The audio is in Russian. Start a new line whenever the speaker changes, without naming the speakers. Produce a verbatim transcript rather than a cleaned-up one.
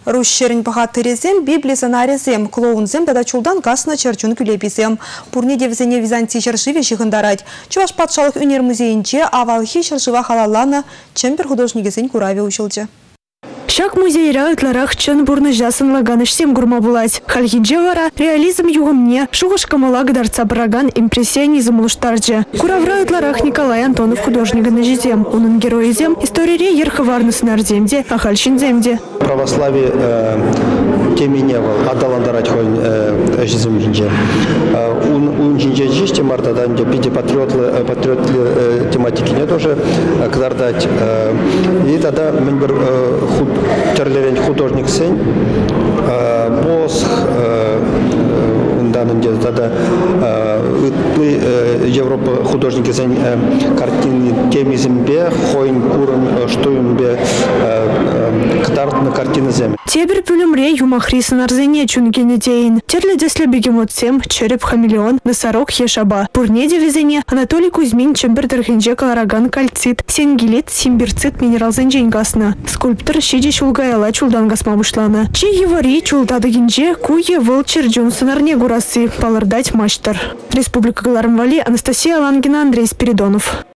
Рушшерин пахатырезем, Библия занарезем, клоунзем, тада чулдан касна черчун күлепизем. Пурне девзене Византий чершиве шихандарать. Чуваш патшалық өнер музейінче авалхи чершива халалана чемпер художнигесен кураве училче.
Шак музейра ытларах чын бурны жасын лаганыш сем гурма булать. Хальхинже вара реализм югымне, шугашкамала гдарца браган импрессионизм луштарджи. Куравра ытларах Николай Антонов художника на житем. Он герой зем, истории ерховарныс нарземде, а хальшин земде.
Православие теме не был, адаландарать хойн жизнь. Он жинже жисте марта да, пяти патриоты патриоты тематики не тоже кдардать. И тогда мен бір худ терлерен художник сен босх данным где тогда Европа художники сен картины темизмбе хойн курын штуймбе кдардны картины зем.
Тебер пюлемре юмахрис нарзене чунгенедейн. Терле десле бегемотсем череп хамелеон носорог ешаба. Пурнеде везене Анатолий Кузьмин чембер дырхинже калараган кальцит сенгилит симбирцит минерал зенжень гасна. Скульптор щиди чулгаяла чулдан гасма бушлана. Чи евари чултады гинже куе выл черджун сонарне гурасы палардать маштар. Республика Галармвали, Анастасия Лангина, Андрей Спиридонов.